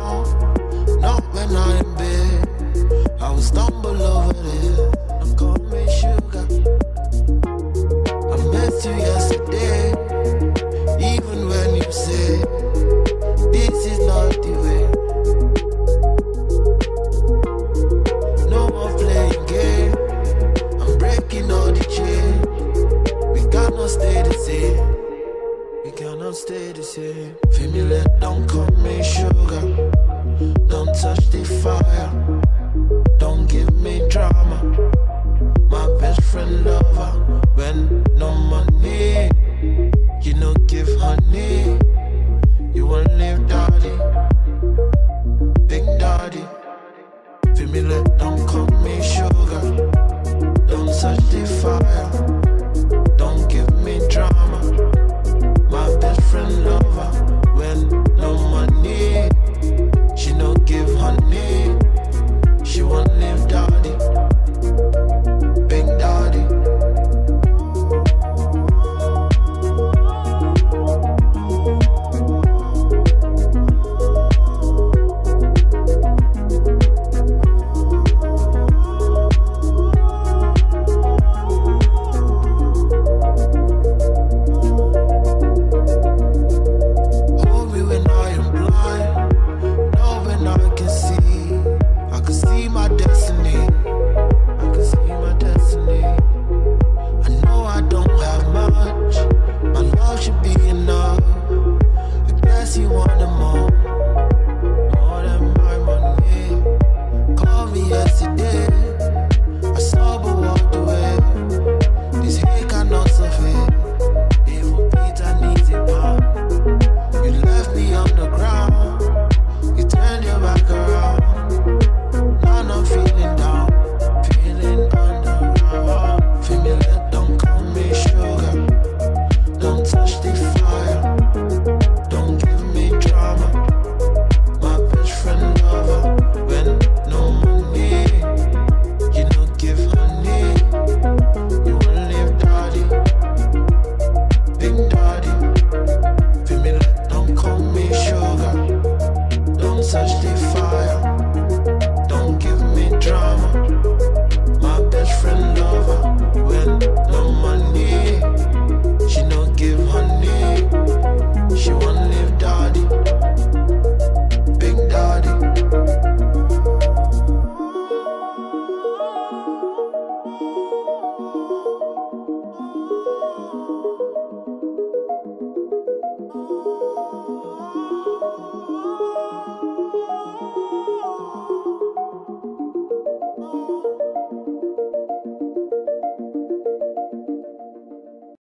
no, not when I'm in bed. I will stumble over there. Don't call me sugar. I met you yesterday. Even when you say this is not the way. No more playing game. I'm breaking all the chains. We cannot stay the same. We cannot stay the same. Family, don't call me sugar. Don't touch the fire. Don't give me drama. My best friend lover. When no money, you no give honey. You won't leave daddy, big daddy. Family, don't call me sugar. Don't touch the fire.